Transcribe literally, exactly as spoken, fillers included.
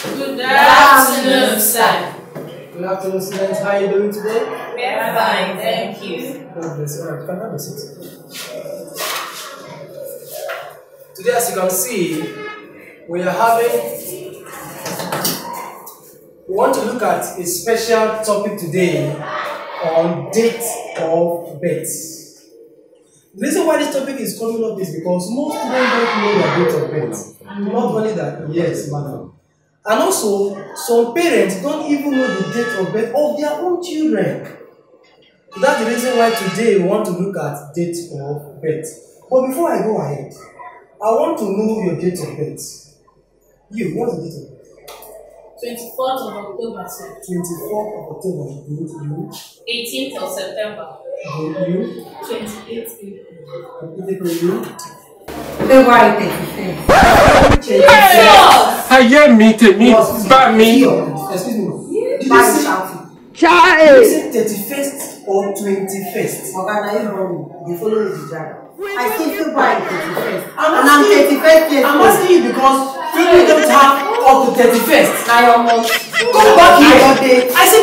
Good afternoon, sir. Good afternoon, students. How are you doing today? We are fine, thank you. God bless you. Alright, you can have a seat. Today, as you can see, we are having, we want to look at a special topic today on date of birth. The reason why this topic is coming up is because most students don't know their date of birth. Not only that, yes, madam. And also, some parents don't even know the date of birth of their own children. So that's the reason why today we want to look at date of birth. But before I go ahead, I want to know your date of birth. You, what's the date of birth? twenty-fourth of October, sir. twenty-fourth of October. Good. You? eighteenth of September. Good. You? twenty-eighth April. April. You? February thirty-first. I hear me, me, bad me. Excuse me. Did you Bad say, shouting. did you say thirty-first or twenty-first? Morgana, you know the following is right. I say February thirty-first. I'm And I'm asking- thirty-first years I'm old. asking you because people don't have up to thirty-first. Now your mom. Come back here. I said